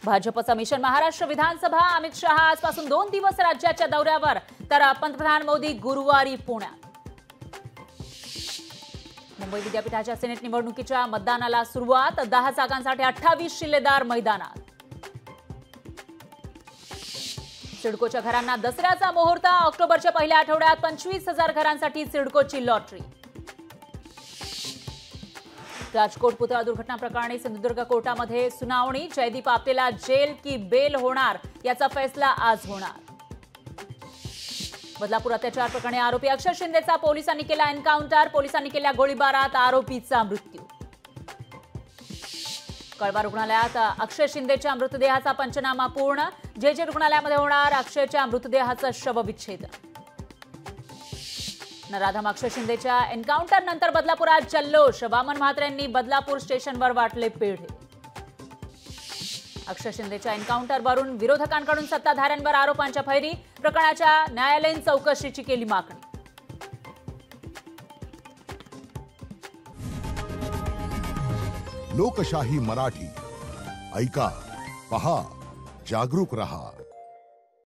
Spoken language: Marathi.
भाजपचं मिशन महाराष्ट्र विधानसभा अमित शहा आजपासून 2 दिवस राज्याच्या दौऱ्यावर, तर पंतप्रधान मोदी गुरुवारी पुण्यात. मुंबई विद्यापीठाच्या सिनेट निवडणुकीच्या मतदानाला सुरुवात. 10 जागांसाठी 28 शिल्लेदार मैदानात. सिडकोच्या घरांना दसऱ्याचा मुहूर्त. ऑक्टोबरच्या पहिल्या आठवड्यात 25,000 घरांसाठी सिडकोची लॉटरी. राजकोट पुतळा दुर्घटना प्रकरणी सिंधुदुर्ग कोर्टामध्ये सुनावणी. जयदीप आपटेला जेल की बेल होणार याचा फैसला आज होणार. बदलापूर अत्याचार प्रकरणी आरोपी अक्षय शिंदेचा पोलिसांनी केला एन्काउंटर. पोलिसांनी केल्या गोळीबारात आरोपीचा मृत्यू. कळवा रुग्णालयात अक्षय शिंदेच्या मृतदेहाचा पंचनामा पूर्ण. जे रुग्णालयामध्ये होणार अक्षयच्या मृतदेहाचं शवविच्छेदन. नराधम अक्षय शिंदेच्या एन्काउंटर नंतर बदलापुरात जल्लोष. वामन म्हात्रेंनी बदलापूर स्टेशनवर वाटले पेढे. अक्षय शिंदेच्या एन्काउंटरवरून विरोधकांकडून सत्ताधाऱ्यांवर आरोपांच्या फैरी. प्रकरणाच्या न्यायालयीन चौकशीची केली मागणी. लोकशाही मराठी ऐका, पहा, जागरूक रहा.